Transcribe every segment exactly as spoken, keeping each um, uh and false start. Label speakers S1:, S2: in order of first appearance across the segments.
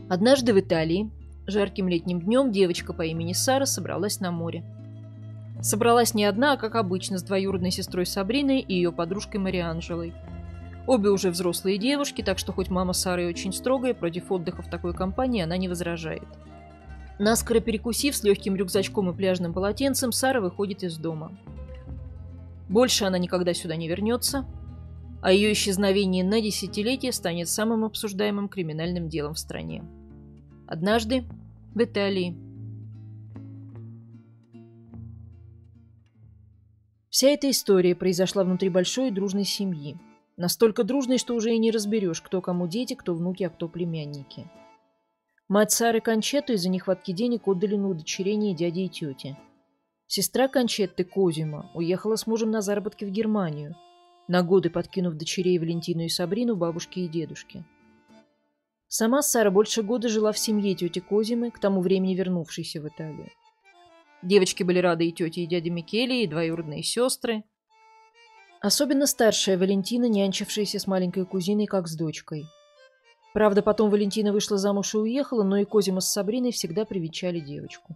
S1: Однажды в Италии жарким летним днем девочка по имени Сара собралась на море. Собралась не одна, а, как обычно, с двоюродной сестрой Сабриной и ее подружкой Марианжелой. Обе уже взрослые девушки, так что хоть мама Сары очень строгая, против отдыха в такой компании она не возражает. Наскоро перекусив с легким рюкзачком и пляжным полотенцем, Сара выходит из дома. Больше она никогда сюда не вернется, а ее исчезновение на десятилетие станет самым обсуждаемым криминальным делом в стране. Однажды в Италии. Вся эта история произошла внутри большой и дружной семьи. Настолько дружной, что уже и не разберешь, кто кому дети, кто внуки, а кто племянники. Мать Сары Кончетту из-за нехватки денег отдали на удочерение дяди и тети. Сестра Кончетты, Козима, уехала с мужем на заработки в Германию, на годы подкинув дочерей Валентину и Сабрину бабушке и дедушке. Сама Сара больше года жила в семье тети Козимы, к тому времени вернувшейся в Италию. Девочки были рады и тете, и дяде Микеле, и двоюродные сестры. Особенно старшая Валентина, нянчившаяся с маленькой кузиной, как с дочкой. Правда, потом Валентина вышла замуж и уехала, но и Козима с Сабриной всегда привечали девочку.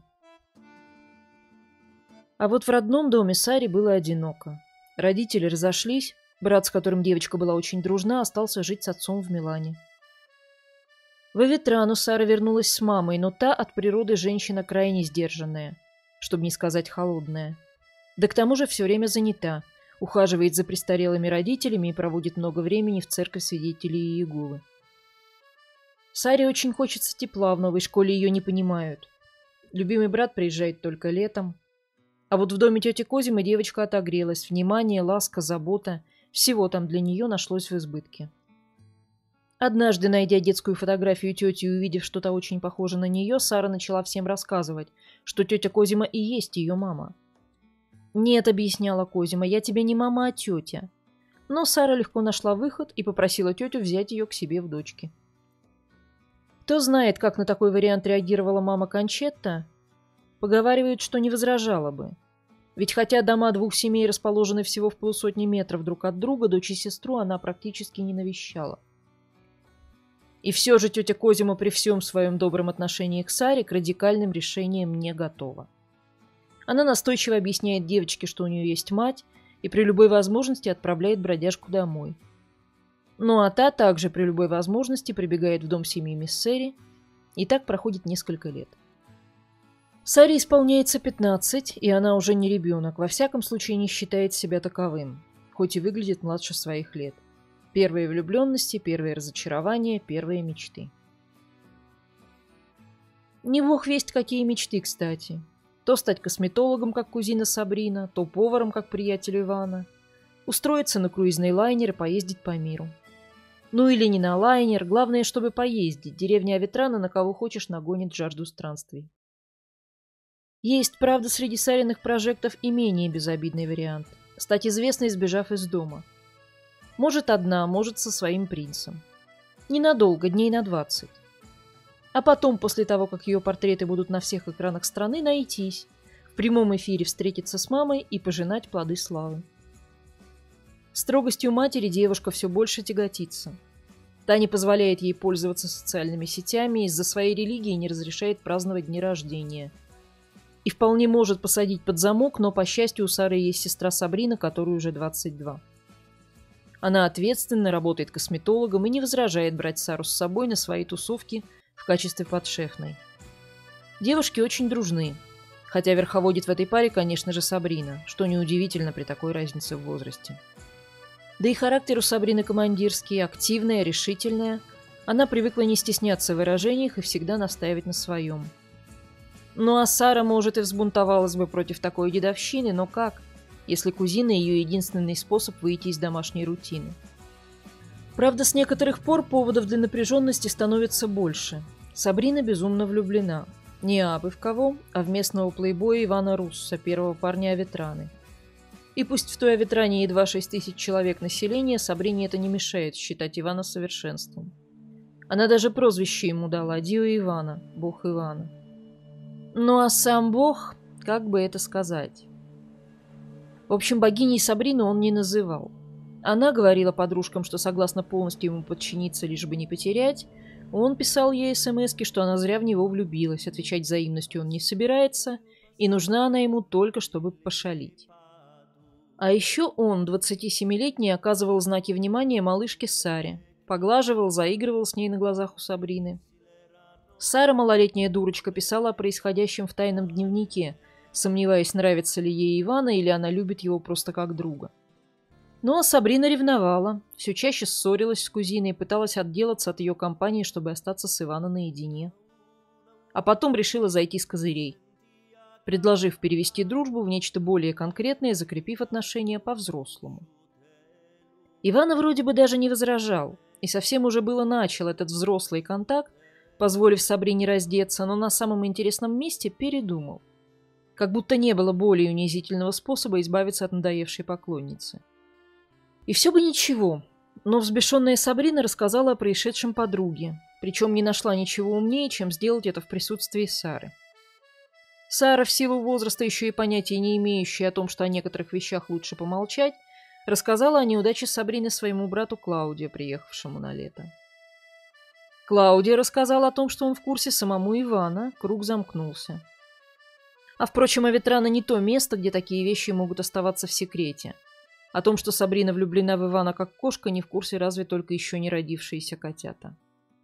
S1: А вот в родном доме Саре было одиноко. Родители разошлись, брат, с которым девочка была очень дружна, остался жить с отцом в Милане. В Аветрану Сара вернулась с мамой, но та от природы женщина крайне сдержанная, чтобы не сказать холодная. Да к тому же все время занята, ухаживает за престарелыми родителями и проводит много времени в церковь свидетелей Иеговы. Саре очень хочется тепла, в новой школе ее не понимают. Любимый брат приезжает только летом. А вот в доме тети Козимы девочка отогрелась. Внимание, ласка, забота – всего там для нее нашлось в избытке. Однажды, найдя детскую фотографию тети и увидев, что та очень похожа на нее, Сара начала всем рассказывать, что тетя Козима и есть ее мама. «Нет», — объясняла Козима, — «я тебе не мама, а тетя». Но Сара легко нашла выход и попросила тетю взять ее к себе в дочки. Кто знает, как на такой вариант реагировала мама Кончетта? Поговаривают, что не возражала бы. Ведь хотя дома двух семей расположены всего в полусотни метров друг от друга, дочь и сестру она практически не навещала. И все же тетя Козима при всем своем добром отношении к Саре к радикальным решениям не готова. Она настойчиво объясняет девочке, что у нее есть мать, и при любой возможности отправляет бродяжку домой. Ну а та также при любой возможности прибегает в дом семьи Миссери, и так проходит несколько лет. Саре исполняется пятнадцать, и она уже не ребенок, во всяком случае не считает себя таковым, хоть и выглядит младше своих лет. Первые влюбленности, первые разочарования, первые мечты. Не бог весть, какие мечты, кстати. То стать косметологом, как кузина Сабрина, то поваром, как приятель Ивана. Устроиться на круизный лайнер и поездить по миру. Ну или не на лайнер, главное, чтобы поездить. Деревня Аветрана на кого хочешь нагонит жажду странствий. Есть, правда, среди Сариных прожектов и менее безобидный вариант. Стать известной, сбежав из дома. Может одна, может со своим принцем. Ненадолго, дней на двадцать. А потом, после того, как ее портреты будут на всех экранах страны, найтись, в прямом эфире встретиться с мамой и пожинать плоды славы. Строгостью матери девушка все больше тяготится. Та не позволяет ей пользоваться социальными сетями, из-за своей религии не разрешает праздновать дни рождения. И вполне может посадить под замок, но, по счастью, у Сары есть сестра Сабрина, которой уже двадцать два. Она ответственно работает косметологом и не возражает брать Сару с собой на свои тусовки в качестве подшефной. Девушки очень дружны, хотя верховодит в этой паре, конечно же, Сабрина, что неудивительно при такой разнице в возрасте. Да и характер у Сабрины командирский, активная, решительная. Она привыкла не стесняться в выражениях и всегда настаивать на своем. Ну а Сара, может, и взбунтовалась бы против такой дедовщины, но как, если кузина ее единственный способ выйти из домашней рутины? Правда, с некоторых пор поводов для напряженности становится больше. Сабрина безумно влюблена. Не абы в кого, а в местного плейбоя Ивана Русса, первого парня Аветраны. И пусть в той Аветране едва шесть тысяч человек населения, Сабрине это не мешает считать Ивана совершенством. Она даже прозвище ему дала – Дио Ивана, бог Ивана. Ну а сам бог, как бы это сказать? В общем, богиней Сабрину он не называл. Она говорила подружкам, что согласна полностью ему подчиниться, лишь бы не потерять, Он писал ей смски, что она зря в него влюбилась, отвечать взаимностью он не собирается, и нужна она ему только, чтобы пошалить. А еще он, двадцатисемилетний, оказывал знаки внимания малышке Саре, поглаживал, заигрывал с ней на глазах у Сабрины. Сара, малолетняя дурочка, писала о происходящем в тайном дневнике, сомневаясь, нравится ли ей Ивана или она любит его просто как друга. Ну а Сабрина ревновала, все чаще ссорилась с кузиной и пыталась отделаться от ее компании, чтобы остаться с Иваном наедине. А потом решила зайти с козырей, предложив перевести дружбу в нечто более конкретное, закрепив отношения по-взрослому. Иван вроде бы даже не возражал, и совсем уже было начал этот взрослый контакт, позволив Сабрине раздеться, но на самом интересном месте передумал. Как будто не было более унизительного способа избавиться от надоевшей поклонницы. И все бы ничего, но взбешенная Сабрина рассказала о происшедшем подруге, причем не нашла ничего умнее, чем сделать это в присутствии Сары. Сара, в силу возраста еще и понятия не имеющая о том, что о некоторых вещах лучше помолчать, рассказала о неудаче Сабрины своему брату Клаудио, приехавшему на лето. Клаудио рассказал о том, что он в курсе самому Ивана, круг замкнулся. А впрочем, Аветрано не то место, где такие вещи могут оставаться в секрете. О том, что Сабрина влюблена в Ивана как кошка, не в курсе разве только еще не родившиеся котята.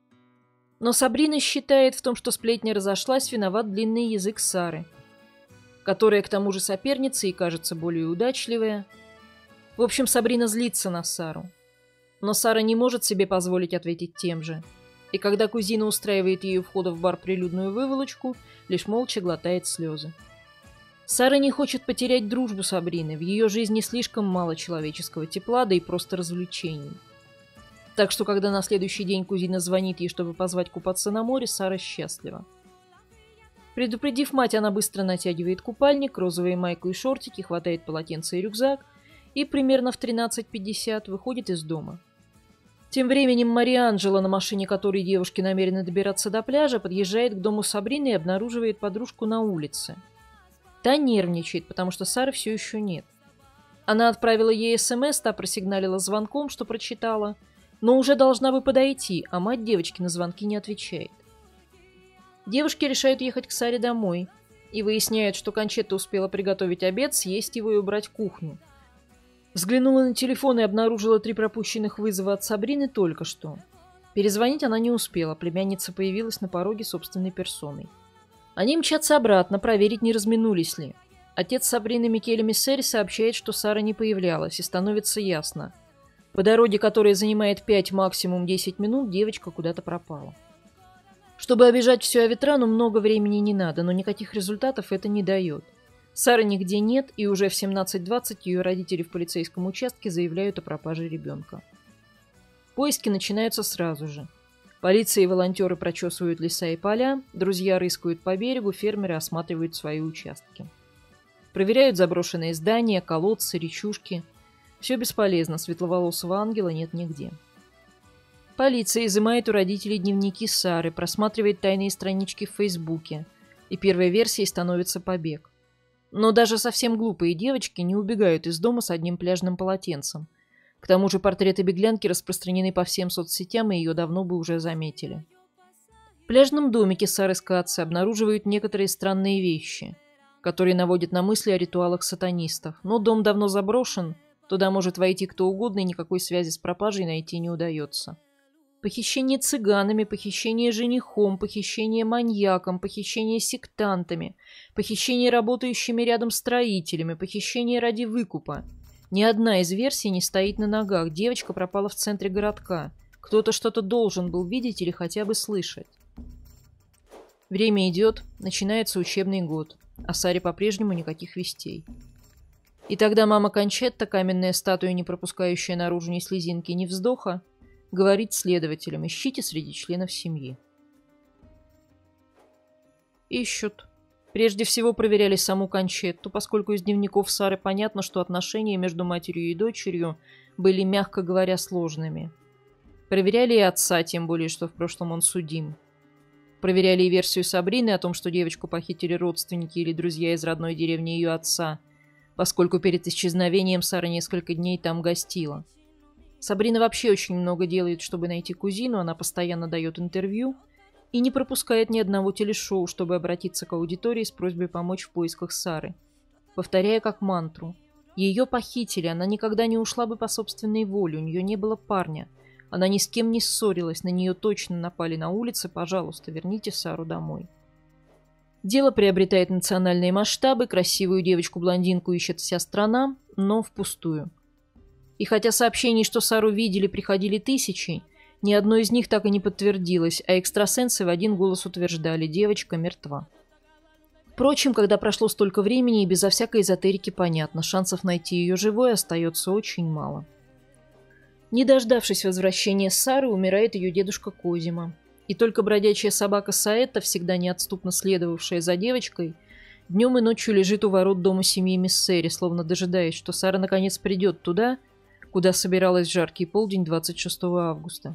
S1: Но Сабрина считает в том, что сплетня разошлась, виноват длинный язык Сары, которая к тому же соперница и кажется более удачливая. В общем, Сабрина злится на Сару. Но Сара не может себе позволить ответить тем же. И когда кузина устраивает ей у входа в бар прилюдную выволочку, лишь молча глотает слезы. Сара не хочет потерять дружбу Сабрины, в ее жизни слишком мало человеческого тепла, да и просто развлечений. Так что, когда на следующий день кузина звонит ей, чтобы позвать купаться на море, Сара счастлива. Предупредив мать, она быстро натягивает купальник, розовые майку и шортики, хватает полотенце и рюкзак и примерно в тринадцать пятьдесят выходит из дома. Тем временем Марианджело, на машине которой девушки намерены добираться до пляжа, подъезжает к дому Сабрины и обнаруживает подружку на улице. Та нервничает, потому что Сары все еще нет. Она отправила ей смс, та просигналила звонком, что прочитала, но уже должна бы подойти, а мать девочки на звонки не отвечает. Девушки решают ехать к Саре домой и выясняют, что Кончетта успела приготовить обед, съесть его и убрать кухню. Взглянула на телефон и обнаружила три пропущенных вызова от Сабрины только что. Перезвонить она не успела, племянница появилась на пороге собственной персоной. Они мчатся обратно, проверить, не разминулись ли. Отец Сабрины Микеле Миссери сообщает, что Сара не появлялась, и становится ясно. По дороге, которая занимает пять, максимум десять минут, девочка куда-то пропала. Чтобы обижать всю Аветрану, много времени не надо, но никаких результатов это не дает. Сары нигде нет, и уже в семнадцать двадцать ее родители в полицейском участке заявляют о пропаже ребенка. Поиски начинаются сразу же. Полиция и волонтеры прочесывают леса и поля, друзья рыскают по берегу, фермеры осматривают свои участки. Проверяют заброшенные здания, колодцы, речушки. Все бесполезно, светловолосого ангела нет нигде. Полиция изымает у родителей дневники Сары, просматривает тайные странички в Фейсбуке, и первой версией становится побег. Но даже совсем глупые девочки не убегают из дома с одним пляжным полотенцем. К тому же портреты беглянки распространены по всем соцсетям, и ее давно бы уже заметили. В пляжном домике Сары Скатцы обнаруживают некоторые странные вещи, которые наводят на мысли о ритуалах сатанистов. Но дом давно заброшен, туда может войти кто угодно, и никакой связи с пропажей найти не удается. Похищение цыганами, похищение женихом, похищение маньяком, похищение сектантами, похищение работающими рядом строителями, похищение ради выкупа. Ни одна из версий не стоит на ногах. Девочка пропала в центре городка. Кто-то что-то должен был видеть или хотя бы слышать. Время идет, начинается учебный год, а Саре по-прежнему никаких вестей. И тогда мама Кончетта, каменная статуя, не пропускающая наружу ни слезинки, ни вздоха, говорит следователям: ищите среди членов семьи. Ищут. Прежде всего проверяли саму Кончетту, поскольку из дневников Сары понятно, что отношения между матерью и дочерью были, мягко говоря, сложными. Проверяли и отца, тем более, что в прошлом он судим. Проверяли и версию Сабрины о том, что девочку похитили родственники или друзья из родной деревни ее отца, поскольку перед исчезновением Сара несколько дней там гостила. Сабрина вообще очень много делает, чтобы найти кузину, она постоянно дает интервью и не пропускает ни одного телешоу, чтобы обратиться к аудитории с просьбой помочь в поисках Сары, повторяя как мантру. Ее похитили, она никогда не ушла бы по собственной воле, у нее не было парня. Она ни с кем не ссорилась, на нее точно напали на улице, пожалуйста, верните Сару домой. Дело приобретает национальные масштабы, красивую девочку-блондинку ищет вся страна, но впустую. И хотя сообщений, что Сару видели, приходили тысячи, ни одно из них так и не подтвердилось, а экстрасенсы в один голос утверждали – девочка мертва. Впрочем, когда прошло столько времени и безо всякой эзотерики понятно, шансов найти ее живой остается очень мало. Не дождавшись возвращения Сары, умирает ее дедушка Козима. И только бродячая собака Саэта, всегда неотступно следовавшая за девочкой, днем и ночью лежит у ворот дома семьи Миссери, словно дожидаясь, что Сара наконец придет туда, куда собиралась в жаркий полдень двадцать шестого августа.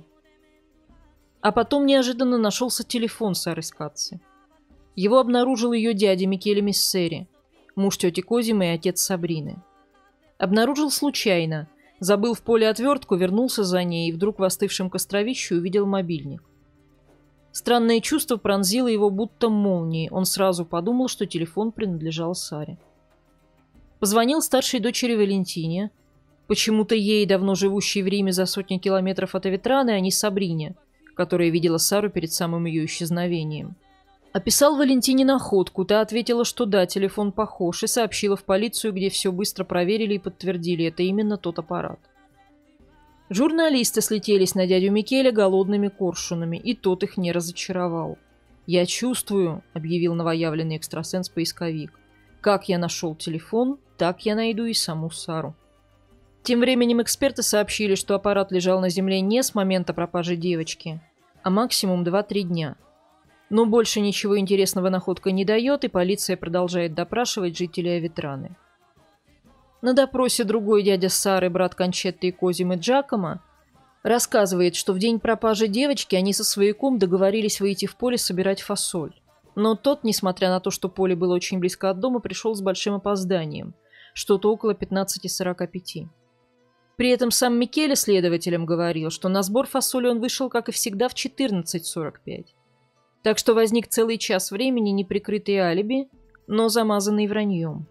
S1: А потом неожиданно нашелся телефон Сары Скатцы. Его обнаружил ее дядя Микеле Миссери, муж тети Козимы и отец Сабрины. Обнаружил случайно, забыл в поле отвертку, вернулся за ней и вдруг в остывшем костровище увидел мобильник. Странное чувство пронзило его будто молнией, он сразу подумал, что телефон принадлежал Саре. Позвонил старшей дочери Валентине, почему-то ей, давно живущей в Риме за сотни километров от Аветраны, а не Сабрине, которая видела Сару перед самым ее исчезновением. Описал Валентине находку, та ответила, что да, телефон похож, и сообщила в полицию, где все быстро проверили и подтвердили, это именно тот аппарат. Журналисты слетелись на дядю Микеле голодными коршунами, и тот их не разочаровал. «Я чувствую», — объявил новоявленный экстрасенс-поисковик, «как я нашел телефон, так я найду и саму Сару». Тем временем эксперты сообщили, что аппарат лежал на земле не с момента пропажи девочки, а максимум два-три дня. Но больше ничего интересного находка не дает, и полиция продолжает допрашивать жителей Аветраны. На допросе другой дядя Сары, брат Кончетты и Козимы Джакомо, рассказывает, что в день пропажи девочки они со свояком договорились выйти в поле собирать фасоль. Но тот, несмотря на то, что поле было очень близко от дома, пришел с большим опозданием, что-то около пятнадцати сорока пяти. При этом сам Микеле следователям говорил, что на сбор фасоли он вышел, как и всегда, в четырнадцать сорок пять. Так что возник целый час времени, неприкрытый алиби, но замазанный враньем.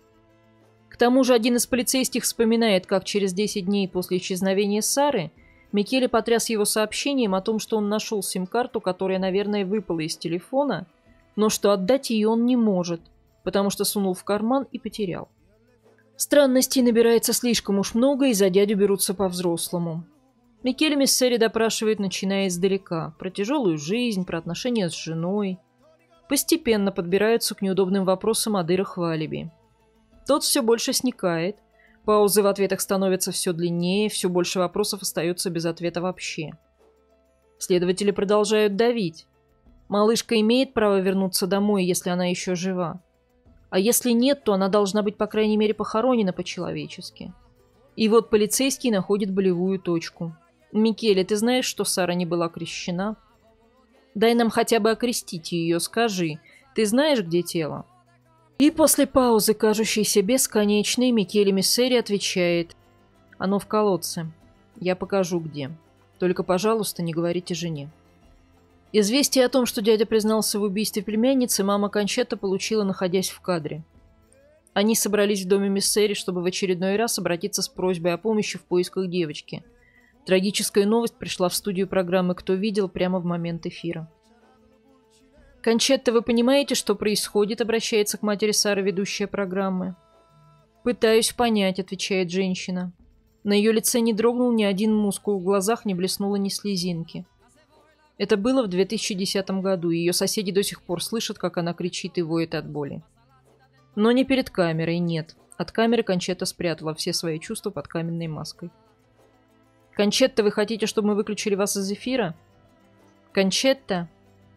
S1: К тому же один из полицейских вспоминает, как через десять дней после исчезновения Сары Микеле потряс его сообщением о том, что он нашел сим-карту, которая, наверное, выпала из телефона, но что отдать ее он не может, потому что сунул в карман и потерял. Странностей набирается слишком уж много, и за дядю берутся по-взрослому. Микеле Миссери допрашивает, начиная издалека, про тяжелую жизнь, про отношения с женой. Постепенно подбираются к неудобным вопросам о дырах в алиби. Тот все больше сникает, паузы в ответах становятся все длиннее, все больше вопросов остается без ответа вообще. Следователи продолжают давить. Малышка имеет право вернуться домой, если она еще жива. А если нет, то она должна быть, по крайней мере, похоронена по-человечески. И вот полицейский находит болевую точку. «Микеле, ты знаешь, что Сара не была крещена? Дай нам хотя бы окрестить ее, скажи. Ты знаешь, где тело?» И после паузы, кажущейся бесконечной, Микеле Миссери отвечает: «Оно в колодце. Я покажу, где. Только, пожалуйста, не говорите жене». Известие о том, что дядя признался в убийстве племянницы, мама Кончетта получила, находясь в кадре. Они собрались в доме Миссери, чтобы в очередной раз обратиться с просьбой о помощи в поисках девочки. Трагическая новость пришла в студию программы «Кто видел» прямо в момент эфира. «Кончетта, вы понимаете, что происходит?» — обращается к матери Сары ведущая программы. «Пытаюсь понять», — отвечает женщина. На ее лице не дрогнул ни один мускул, в глазах не блеснуло ни слезинки. Это было в две тысячи десятом году, и ее соседи до сих пор слышат, как она кричит и воет от боли. Но не перед камерой, нет. От камеры Кончетта спрятала все свои чувства под каменной маской. «Кончетта, вы хотите, чтобы мы выключили вас из эфира?» «Кончетта?»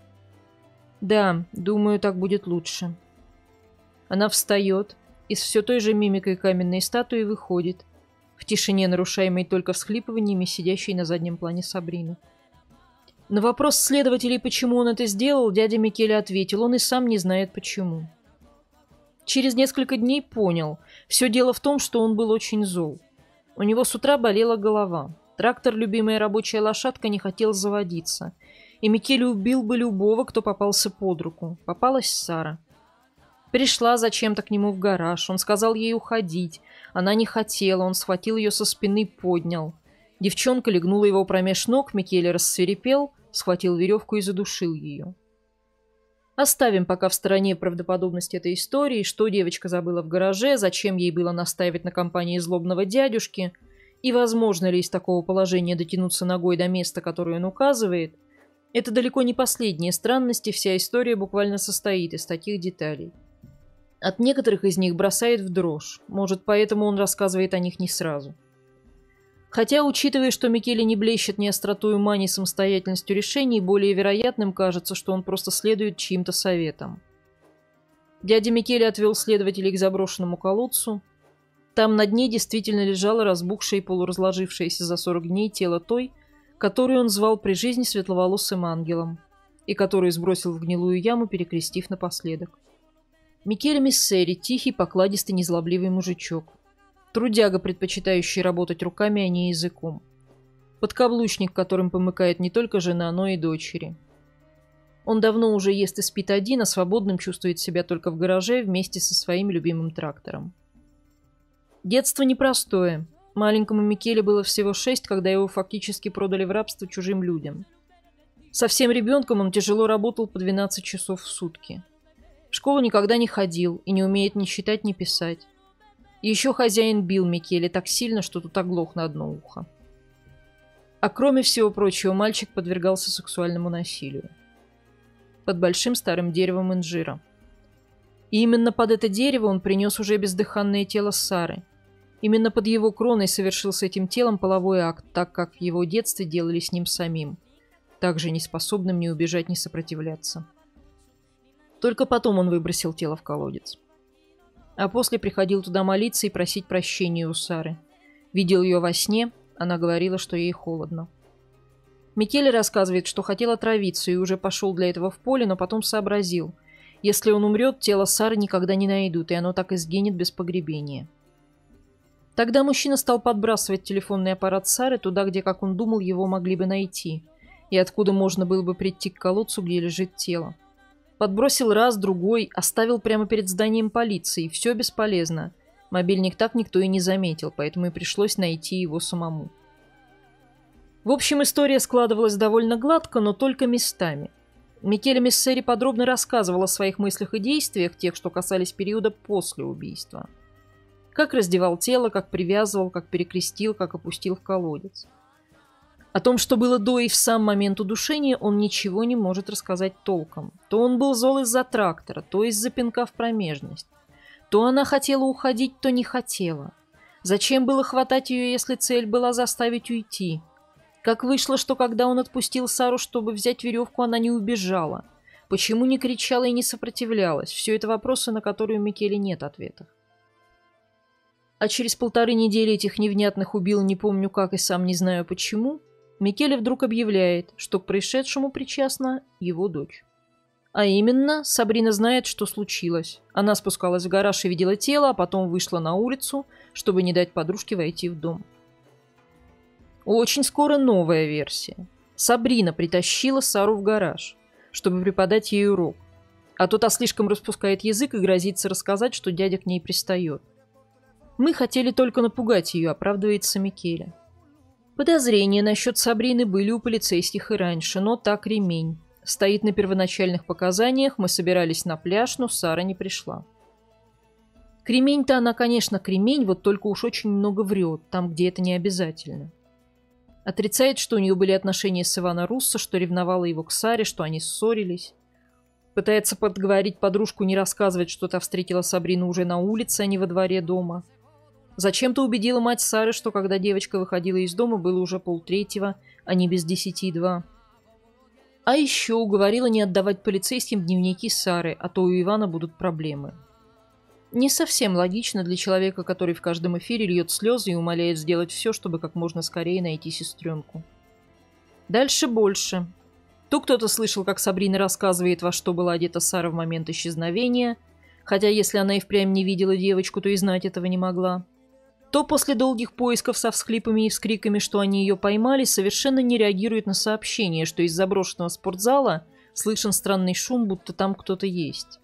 S1: «Да, думаю, так будет лучше». Она встает и с все той же мимикой каменной статуи выходит, в тишине, нарушаемой только всхлипываниями, сидящей на заднем плане Сабрины. На вопрос следователей, почему он это сделал, дядя Микеле ответил, он и сам не знает почему. Через несколько дней понял, все дело в том, что он был очень зол. У него с утра болела голова. Трактор, любимая рабочая лошадка, не хотел заводиться. И Микеле убил бы любого, кто попался под руку. Попалась Сара. Пришла зачем-то к нему в гараж. Он сказал ей уходить. Она не хотела. Он схватил ее со спины, поднял. Девчонка легнула его промеж ног. Микеле рассвирепел, схватил веревку и задушил ее. Оставим пока в стороне правдоподобность этой истории, что девочка забыла в гараже, зачем ей было настаивать на компании злобного дядюшки, и возможно ли из такого положения дотянуться ногой до места, которое он указывает. Это далеко не последние странности, вся история буквально состоит из таких деталей. От некоторых из них бросает в дрожь, может, поэтому он рассказывает о них не сразу. Хотя, учитывая, что Микеле не блещет ни остротой ума, ни самостоятельностью решений, более вероятным кажется, что он просто следует чьим-то советам. Дядя Микеле отвел следователей к заброшенному колодцу. Там на дне действительно лежало разбухшее и полуразложившееся за сорок дней тело той, которую он звал при жизни светловолосым ангелом, и которую сбросил в гнилую яму, перекрестив напоследок. Микеле Миссери, тихий, покладистый, незлобливый мужичок. Трудяга, предпочитающий работать руками, а не языком. Подкаблучник, которым помыкает не только жена, но и дочери. Он давно уже ест и спит один, а свободным чувствует себя только в гараже вместе со своим любимым трактором. Детство непростое. Маленькому Микеле было всего шесть, когда его фактически продали в рабство чужим людям. Совсем ребенком он тяжело работал по двенадцать часов в сутки. В школу никогда не ходил и не умеет ни читать, ни писать. И еще хозяин бил Микеле так сильно, что тут оглох на одно ухо. А кроме всего прочего, мальчик подвергался сексуальному насилию. Под большим старым деревом инжира. И именно под это дерево он принес уже бездыханное тело Сары. Именно под его кроной совершил с этим телом половой акт, так как в его детстве делали с ним самим, также неспособным ни убежать, ни сопротивляться. Только потом он выбросил тело в колодец. А после приходил туда молиться и просить прощения у Сары. Видел ее во сне, она говорила, что ей холодно. Микеле рассказывает, что хотел отравиться и уже пошел для этого в поле, но потом сообразил. Если он умрет, тело Сары никогда не найдут, и оно так и сгинет без погребения. Тогда мужчина стал подбрасывать телефонный аппарат Сары туда, где, как он думал, его могли бы найти, и откуда можно было бы прийти к колодцу, где лежит тело. Подбросил раз, другой, оставил прямо перед зданием полиции. Все бесполезно. Мобильник так никто и не заметил, поэтому и пришлось найти его самому. В общем, история складывалась довольно гладко, но только местами. Микеле Миссери подробно рассказывал о своих мыслях и действиях, тех, что касались периода после убийства. Как раздевал тело, как привязывал, как перекрестил, как опустил в колодец. О том, что было до и в сам момент удушения, он ничего не может рассказать толком. То он был зол из-за трактора, то из-за пинка в промежность. То она хотела уходить, то не хотела. Зачем было хватать ее, если цель была заставить уйти? Как вышло, что когда он отпустил Сару, чтобы взять веревку, она не убежала? Почему не кричала и не сопротивлялась? Все это вопросы, на которые у Микеле нет ответов. А через полторы недели этих невнятных убил, не помню как и сам не знаю почему, Микеле вдруг объявляет, что к происшедшему причастна его дочь. А именно, Сабрина знает, что случилось. Она спускалась в гараж и видела тело, а потом вышла на улицу, чтобы не дать подружке войти в дом. Очень скоро новая версия. Сабрина притащила Сару в гараж, чтобы преподать ей урок. А то та слишком распускает язык и грозится рассказать, что дядя к ней пристает. Мы хотели только напугать ее, оправдывается Микеле. Подозрения насчет Сабрины были у полицейских и раньше, но так ремень. Стоит на первоначальных показаниях, мы собирались на пляж, но Сара не пришла. Кремень-то она, конечно, кремень, вот только уж очень много врет, там, где это не обязательно. Отрицает, что у нее были отношения с Ивано Руссо, что ревновала его к Саре, что они ссорились. Пытается подговорить подружку не рассказывать, что та встретила Сабрину уже на улице, а не во дворе дома. Зачем-то убедила мать Сары, что когда девочка выходила из дома, было уже полтретьего, а не без десяти два. А еще уговорила не отдавать полицейским дневники Сары, а то у Ивана будут проблемы. Не совсем логично для человека, который в каждом эфире льет слезы и умоляет сделать все, чтобы как можно скорее найти сестренку. Дальше больше. То кто-то слышал, как Сабрина рассказывает, во что была одета Сара в момент исчезновения, хотя если она и впрямь не видела девочку, то и знать этого не могла. то после долгих поисков со всхлипами и вскриками, что они ее поймали, совершенно не реагирует на сообщение, что из заброшенного спортзала слышен странный шум, будто там кто-то есть.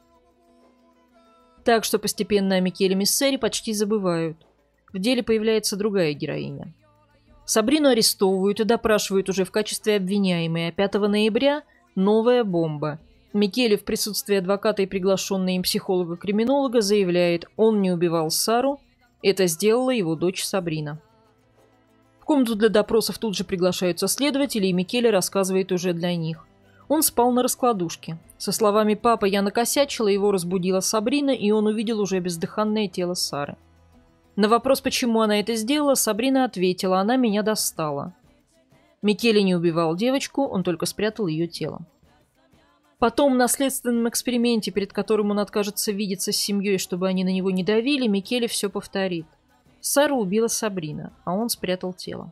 S1: Так что постепенно о Микеле Миссери почти забывают. В деле появляется другая героиня. Сабрину арестовывают и допрашивают уже в качестве обвиняемой, а пятого ноября новая бомба. Микеле в присутствии адвоката и приглашенной им психолога-криминолога заявляет, он не убивал Сару, это сделала его дочь Сабрина. В комнату для допросов тут же приглашаются следователи, и Микеле рассказывает уже для них. Он спал на раскладушке. Со словами «папа, я накосячила», его разбудила Сабрина, и он увидел уже бездыханное тело Сары. На вопрос, почему она это сделала, Сабрина ответила, она меня достала. Микеле не убивал девочку, он только спрятал ее тело. Потом на следственном эксперименте, перед которым он откажется видеться с семьей, чтобы они на него не давили, Микеле все повторит. Сару убила Сабрина, а он спрятал тело.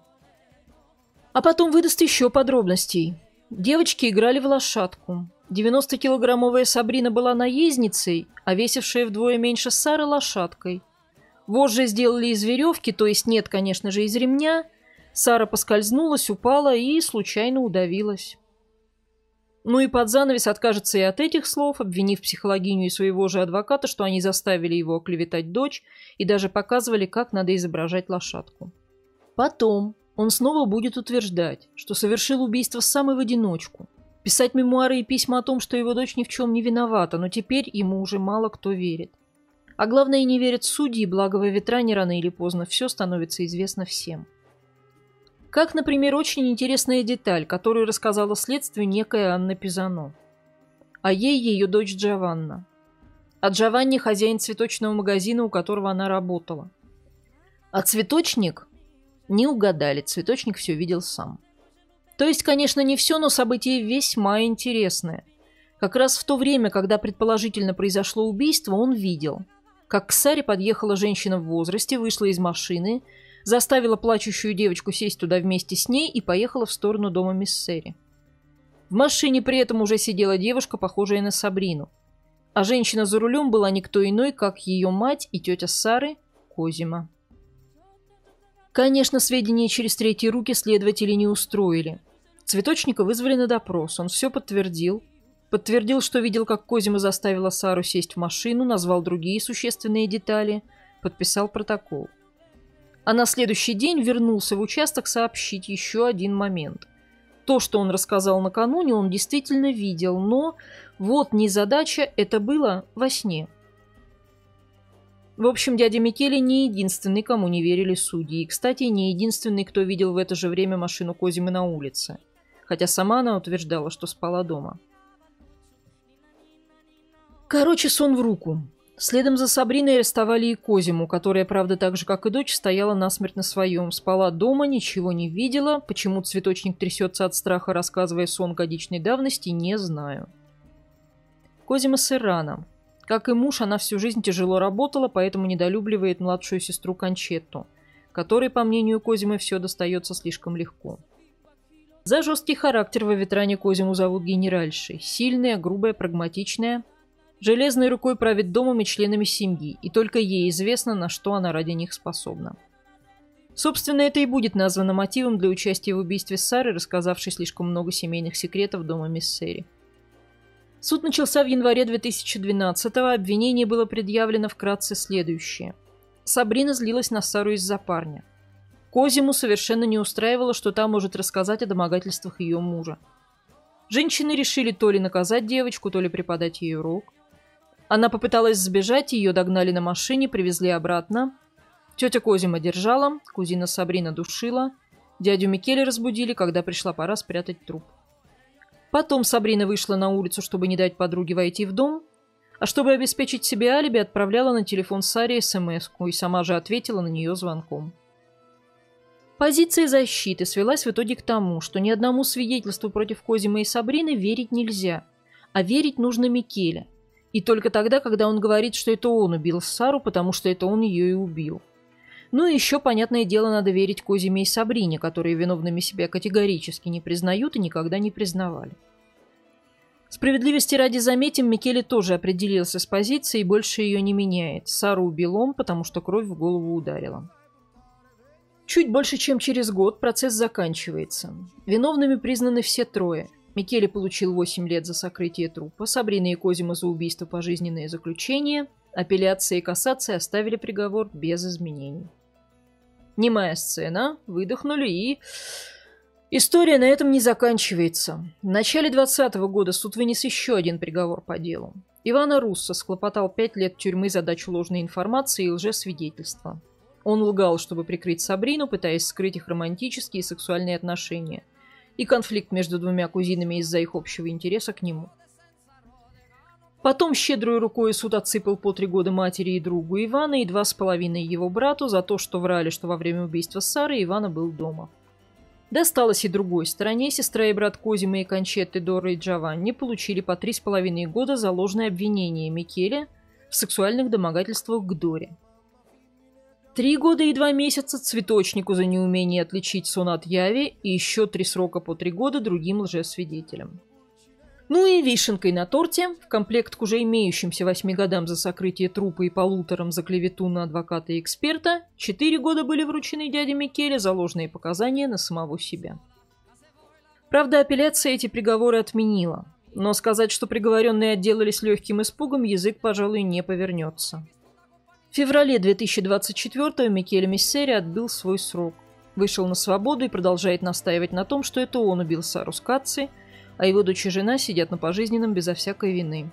S1: А потом выдаст еще подробностей. Девочки играли в лошадку. девяностокилограммовая Сабрина была наездницей, а весившая вдвое меньше Сары – лошадкой. Вожжи сделали из веревки, то есть нет, конечно же, из ремня. Сара поскользнулась, упала и случайно удавилась. Ну и под занавес откажется и от этих слов, обвинив психологиню и своего же адвоката, что они заставили его оклеветать дочь и даже показывали, как надо изображать лошадку. Потом он снова будет утверждать, что совершил убийство сам и в одиночку, писать мемуары и письма о том, что его дочь ни в чем не виновата, но теперь ему уже мало кто верит. А главное, не верят судьи, благо во ветране рано или поздно все становится известно всем. Как, например, очень интересная деталь, которую рассказала следствию некая Анна Пизано. А ей ее дочь Джованна. А Джованни – хозяин цветочного магазина, у которого она работала. А цветочник? Не угадали, цветочник все видел сам. То есть, конечно, не все, но событие весьма интересное. Как раз в то время, когда предположительно произошло убийство, он видел, как к Саре подъехала женщина в возрасте, вышла из машины, заставила плачущую девочку сесть туда вместе с ней и поехала в сторону дома Миссери. В машине при этом уже сидела девушка, похожая на Сабрину. А женщина за рулем была никто иной, как ее мать и тетя Сары, Козима. Конечно, сведения через третьи руки следователи не устроили. Цветочника вызвали на допрос, он все подтвердил. Подтвердил, что видел, как Козима заставила Сару сесть в машину, назвал другие существенные детали, подписал протокол. А на следующий день вернулся в участок сообщить еще один момент. То, что он рассказал накануне, он действительно видел, но вот незадача, это было во сне. В общем, дядя Микеле не единственный, кому не верили судьи, и, кстати, не единственный, кто видел в это же время машину Козимы на улице, хотя сама она утверждала, что спала дома. Короче, сон в руку. Следом за Сабриной арестовали и Козиму, которая, правда, так же, как и дочь, стояла насмерть на своем. Спала дома, ничего не видела. Почему цветочник трясется от страха, рассказывая сон годичной давности, не знаю. Козима Серрано. Как и муж, она всю жизнь тяжело работала, поэтому недолюбливает младшую сестру Кончетту, которой, по мнению Козимы, все достается слишком легко. За жесткий характер во ветране Козиму зовут генеральшей. Сильная, грубая, прагматичная. Железной рукой правит домом и членами семьи, и только ей известно, на что она ради них способна. Собственно, это и будет названо мотивом для участия в убийстве Сары, рассказавшей слишком много семейных секретов дома Миссери. Суд начался в январе две тысячи двенадцатого, обвинение было предъявлено вкратце следующее. Сабрина злилась на Сару из-за парня. Козиму совершенно не устраивало, что та может рассказать о домогательствах ее мужа. Женщины решили то ли наказать девочку, то ли преподать ей урок. Она попыталась сбежать, ее догнали на машине, привезли обратно. Тетя Козима держала, кузина Сабрина душила. Дядю Микеле разбудили, когда пришла пора спрятать труп. Потом Сабрина вышла на улицу, чтобы не дать подруге войти в дом, а чтобы обеспечить себе алиби, отправляла на телефон Саре смс-ку и сама же ответила на нее звонком. Позиция защиты свелась в итоге к тому, что ни одному свидетельству против Козимы и Сабрины верить нельзя, а верить нужно Микеле. И только тогда, когда он говорит, что это он убил Сару, потому что это он ее и убил. Ну и еще, понятное дело, надо верить Козиме и Сабрине, которые виновными себя категорически не признают и никогда не признавали. Справедливости ради заметим, Микеле тоже определился с позицией и больше ее не меняет. Сару убил он, потому что кровь в голову ударила. Чуть больше, чем через год процесс заканчивается. Виновными признаны все трое. Микеле получил восемь лет за сокрытие трупа, Сабрина и Козимо за убийство пожизненное заключение, апелляция и кассация оставили приговор без изменений. Немая сцена, выдохнули и... История на этом не заканчивается. В начале двадцатого года суд вынес еще один приговор по делу. Ивано Руссо схлопотал пять лет тюрьмы за дачу ложной информации и лжесвидетельства. Он лгал, чтобы прикрыть Сабрину, пытаясь скрыть их романтические и сексуальные отношения, и конфликт между двумя кузинами из-за их общего интереса к нему. Потом щедрой рукой суд отсыпал по три года матери и другу Ивана и два с половиной его брату за то, что врали, что во время убийства Сары Ивана был дома. Досталось и другой стороне. Сестра и брат Козимо и Кончетты, Дора и Джованни получили по три с половиной года за ложное обвинение Микеле в сексуальных домогательствах к Доре. Три года и два месяца цветочнику за неумение отличить сон от яви и еще три срока по три года другим лжесвидетелям. Ну и вишенкой на торте, в комплект к уже имеющимся восьми годам за сокрытие трупа и полуторам за клевету на адвоката и эксперта, четыре года были вручены дяде Микеле за ложные показания на самого себя. Правда, апелляция эти приговоры отменила, но сказать, что приговоренные отделались легким испугом, язык, пожалуй, не повернется. В феврале две тысячи двадцать четвёртого Микеле Миссери отбыл свой срок, вышел на свободу и продолжает настаивать на том, что это он убил Сару Скаци, а его дочь и жена сидят на пожизненном безо всякой вины.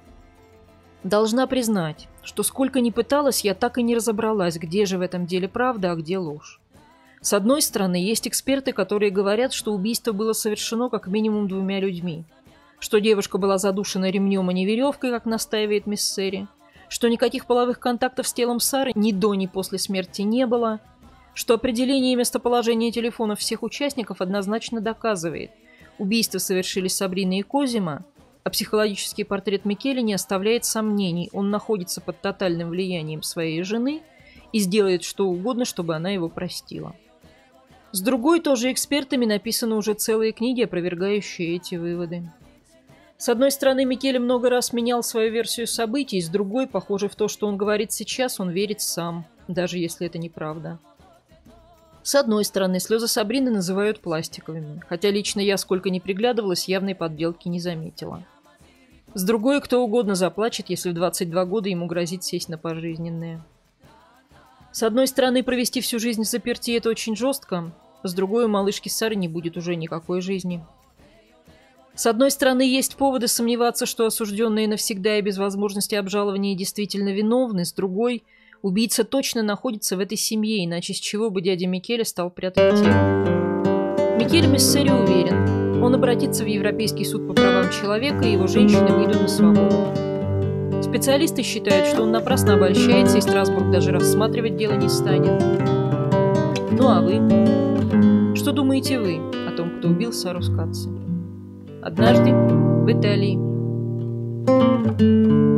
S1: Должна признать, что сколько ни пыталась, я так и не разобралась, где же в этом деле правда, а где ложь. С одной стороны, есть эксперты, которые говорят, что убийство было совершено как минимум двумя людьми, что девушка была задушена ремнем, а не веревкой, как настаивает Миссери, что никаких половых контактов с телом Сары ни до, ни после смерти не было, что определение местоположения телефонов всех участников однозначно доказывает, убийства совершили Сабрина и Козимо, а психологический портрет Микеле не оставляет сомнений, он находится под тотальным влиянием своей жены и сделает что угодно, чтобы она его простила. С другой, тоже экспертами написаны уже целые книги, опровергающие эти выводы. С одной стороны, Микеле много раз менял свою версию событий, с другой, похоже, в то, что он говорит сейчас, он верит сам, даже если это неправда. С одной стороны, слезы Сабрины называют пластиковыми, хотя лично я, сколько ни приглядывалась, явной подделки не заметила. С другой, кто угодно заплачет, если в двадцать два года ему грозит сесть на пожизненное. С одной стороны, провести всю жизнь в заперти – это очень жестко, с другой, у малышки Сары не будет уже никакой жизни. С одной стороны, есть поводы сомневаться, что осужденные навсегда и без возможности обжалования действительно виновны, с другой – убийца точно находится в этой семье, иначе с чего бы дядя Микеле стал прятать тело. Микеле Миссери уверен, он обратится в Европейский суд по правам человека, и его женщины выйдут на свободу. Специалисты считают, что он напрасно обольщается, и Страсбург даже рассматривать дело не станет. Ну а вы? Что думаете вы о том, кто убил Сару Скаци? Однажды в Италии.